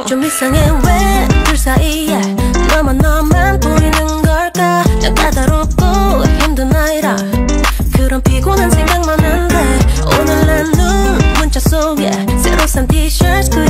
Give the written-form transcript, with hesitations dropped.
좀 이상해 왜 둘 사이에 너만 보이는 걸까 난 까다롭고 힘든 아이라 그런 피곤한 생각만 한데 오늘 난 눈 문자 속에 새로 산 티셔츠